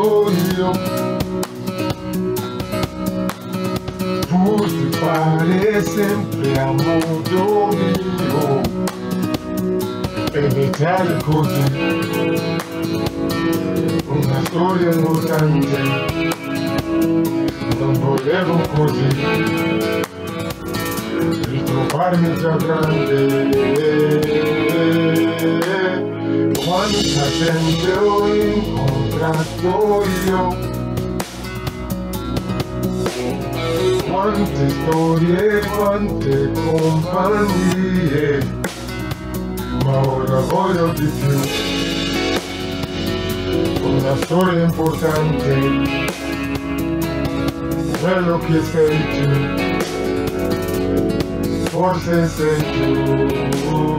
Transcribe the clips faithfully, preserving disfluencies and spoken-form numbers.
incontrato io. Tu ti pare sempre a modo mio, ed è tale così, una storia importante, non volevo così, ritrovarmi già grande. Quanta gente ho incontrato io, quante storie, quante compagnie, ma ora voglio di più, una storia importante, quello che sei tu, forse sei tu.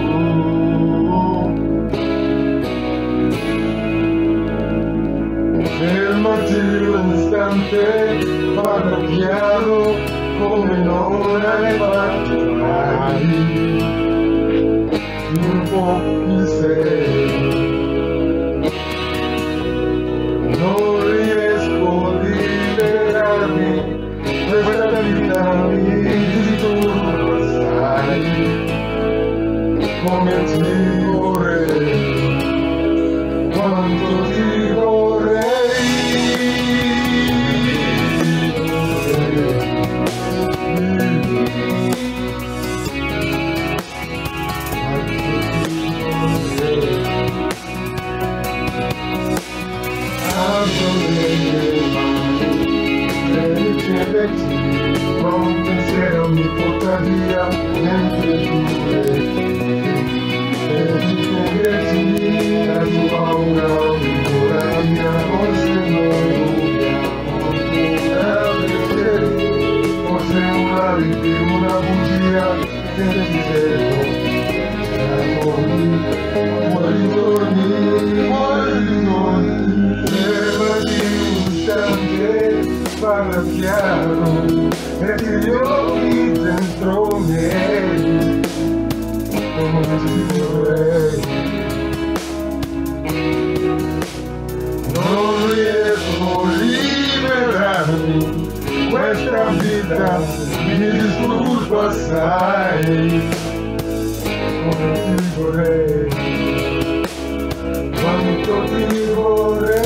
Fermati un istante, parla piano come non hai fatto mai. Un po' chi sei, non riesco a liberarmi, questa vita mi disturba assai, come ti vorrei, quanto ti vorrei. Un pensiero mi porta via mentre tu e ti converti la tua paura ancora mia, forse noi dobbiamo ancora vedere, forse una vita, una bugia che ti vedo, siamo lì, fuori giorni, fuori giorni, fermati un istante, parla piano, metti gli occhi dentro me, come ti vorrei. Non riesco a liberarmi, questa vita mi disturba assai, come ti vorrei, quanto ti vorrei.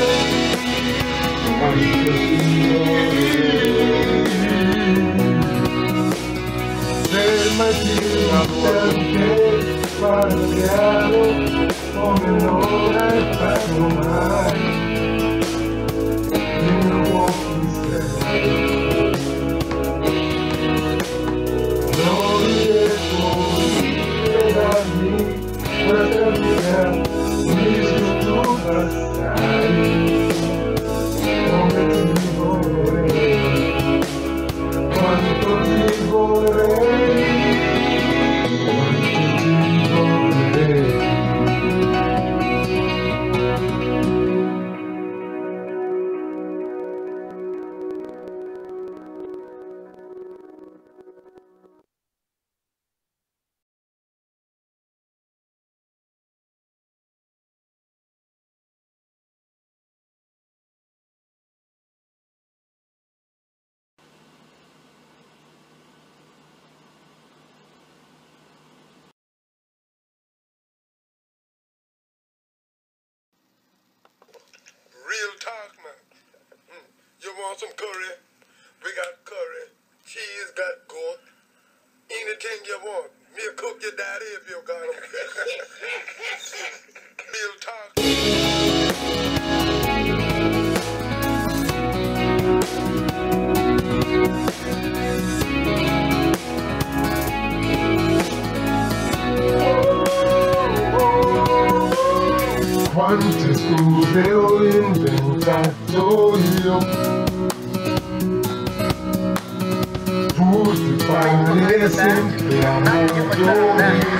Fermati perché parliamo come non hai fatto mai. Non può sei, non riesco a liberarmi, questa vita mi disturba assai. Come ti vorrei, quanto ti vorrei, quanto ti vorrei. Real talk, man. Mm. You want some curry? We got curry. Cheese, got goat. Anything you want. Me cook your daddy if you got them. Real talk. Quante scuse ho inventato io, tu ti pare sempre a modo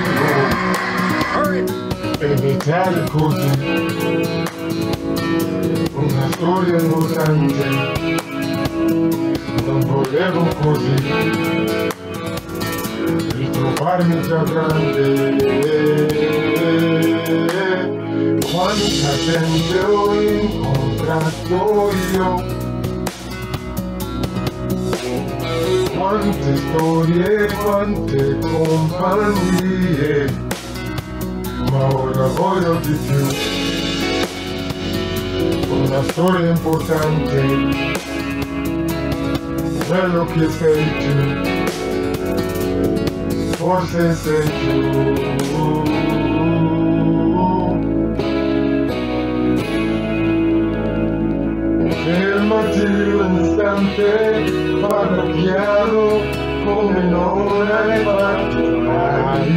mio, ed è tale così, una storia importante, non volevo così, ritrovarmi già grande. Quanta gente ho incontrato innamorato io. Quante storie, quante compagnie, ma ora voglio di più. Una storia importante, quello che sei tu, forse sei tu. Fermati un istante, parla piano come non hai fatto mai.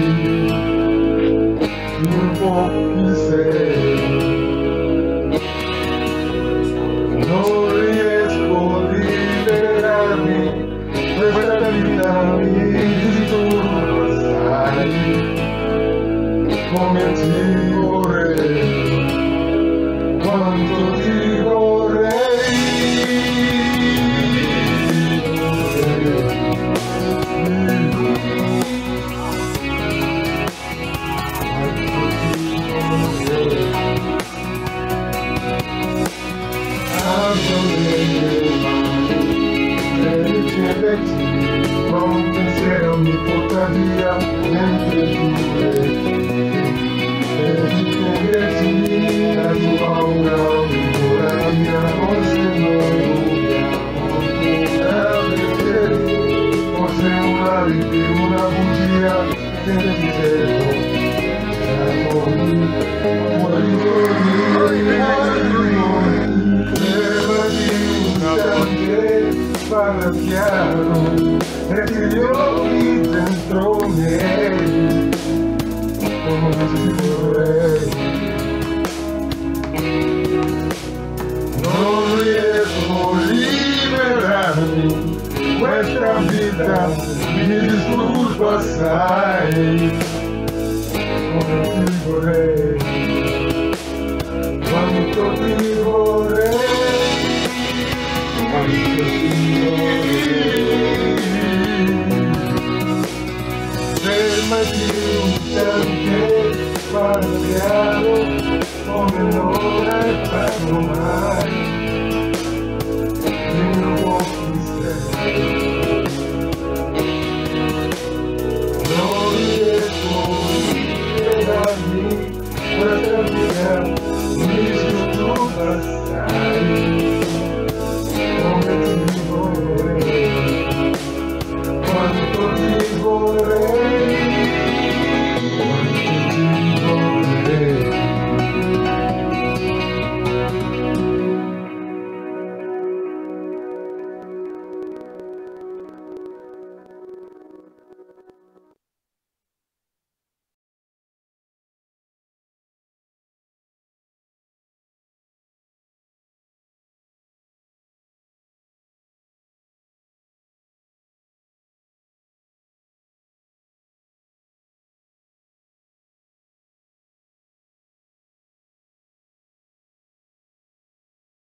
Un po' chi sei. Non riesco a liberarmi, questa vita mi disturba assai. Come ti vorrei, quanto ti vorrei. Ma un pensiero mi porta via mentre tu e ti pensi la tua paura ancora mia, forse noi rubiamo ancora vedere, forse una vita, una bugia che ti cerco, fuori parla piano e ti gli occhi dentro miei come ti vorrei. Non riesco a liberarmi, questa vita mi disturba assai come ti vorrei.